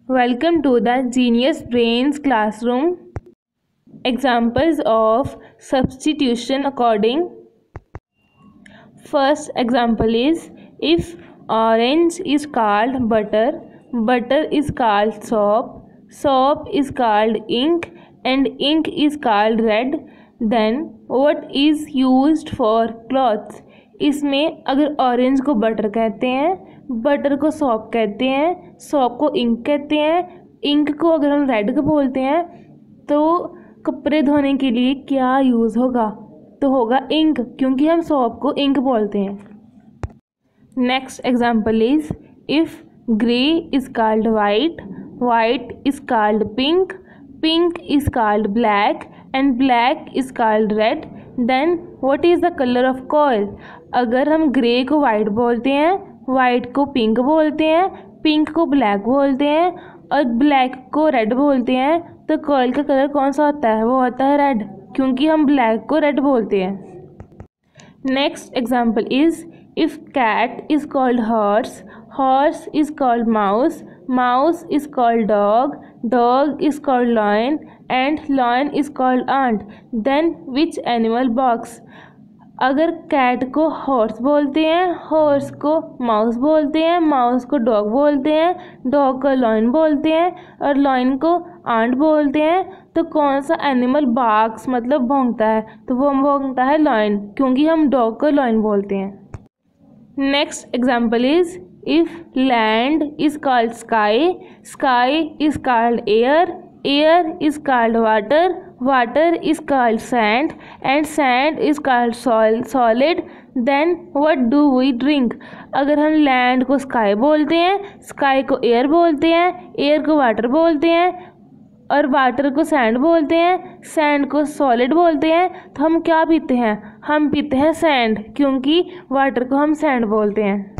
Welcome to the Genius Brains classroom. Examples of substitution according. First example is, if orange is called butter, butter is called soap, soap is called ink, and ink is called red, then what is used for clothes? इसमें अगर orange को butter कहते हैं, butter को shop कहते हैं, shop को ink कहते हैं, इंक को अगर हम रेड को बोलते हैं, तो कपड़े धोने के लिए क्या यूज़ होगा? तो होगा इंक, क्योंकि हम सॉप को इंक बोलते हैं. Next example is, if grey is called white, white is called pink, pink is called black, and black is called red, then what is the colour of coal? अगर हम grey को white बोलते हैं, white को pink बोलते हैं, pink को black बोलते हैं और ब्लैक को रेड बोलते हैं, तो कॉयल का कलर कौन सा होता है? वो होता है रेड, क्योंकि हम ब्लैक को रेड बोलते हैं. Next example is, if cat is called horse, horse is called mouse, mouse is called dog, dog is called lion, and lion is called ant, then which animal barks? अगर cat को horse बोलते हैं, horse को mouse बोलते हैं, mouse को dog बोलते हैं, डॉग को लॉयन बोलते हैं और लॉयन को आंट बोलते हैं, तो कौन सा एनिमल बाक्स मतलब भौंकता है? तो वो भौंकता है लॉयन, क्योंकि हम डॉग को लॉयन बोलते हैं. Next example is, if land is called sky, sky is called air, air is called water, water is called sand, and sand is called solid, then what do we drink? अगर हम land को sky बोलते हैं, sky को air बोलते हैं, air को water बोलते हैं और वाटर को सैंड बोलते हैं, सैंड को सॉलिड बोलते हैं, तो हम क्या पीते हैं? हम पीते हैं सैंड, क्योंकि वाटर को हम सैंड बोलते हैं.